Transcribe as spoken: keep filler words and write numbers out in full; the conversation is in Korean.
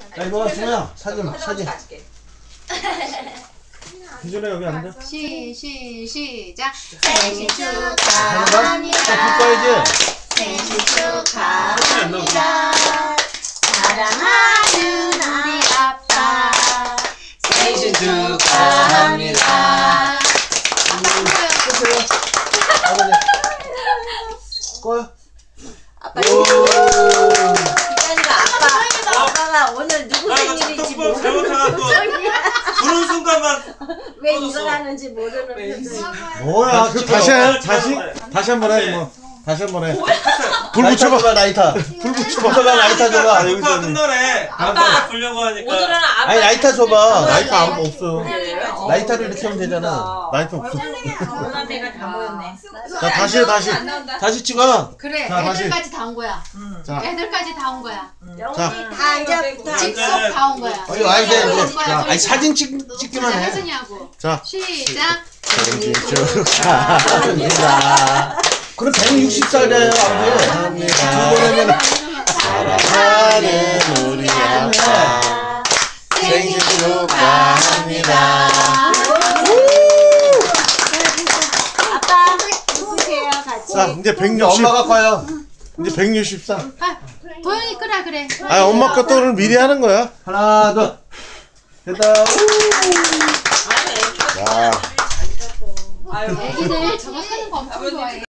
자, 이거 승우야, 사진, 사진. 기준에 여기 앉아. 시, 시, 시작. 생신 하는 거야? 축하합니다. 자, 불 꺼야지. 생신 축하합니다. 사랑하는 우리 아빠. 생신 축하합니다. 아버지. 꺼요. 아빠 오. 기다리가 아빠. 아빠가 오늘 누구 아, 이거 생일인지 작동법 잘못해갖고 부는 순간만 왜 일어나는지 모르는 표정. 뭐야, 그 다시 해. 다시, 다시 한 번 해, 뭐. 다시 한 번 해. 불 붙여봐, 라이터. 불 붙여봐, 라이터 줘봐. 여기 아빠 끝나래. 아빠 불려고 하니까. 오늘은 아빠. 아니, 라이터 줘봐. 라이터 아무도 없어. 그래요? 라이터를 이렇게 하면 되잖아. 라이터 없어. 오늘 내가 다 모였네. 자, 다시 해, 다시. 다시 찍어. 그래, 자, 다시. 애들까지 다 온 거야. 자, 애들까지 다 온 거야. 자. 다 앉아부터. 직속 다 온 거야. 어디 와야 돼, 이제. 거야, 자, 아니, 저기. 사진 찍, 찍기만 자, 해. 혜진이하고. 자. 시작. 생일 축하합니다. 그럼 백육십 살 돼요, 아버지. 두 번이면 사랑하는 우리 아빠. 생일 축하합니다. 아빠 누구세요 같이? 자, 이제 백육십. 엄마가 커요. 이제 백육십 살. 아, 도현이 끄라 그래. 아, 엄마 것도 미리 하는 거야. 하나, 둘. 됐다. 야. 애기들 저거 하는 거 엄청 좋아해.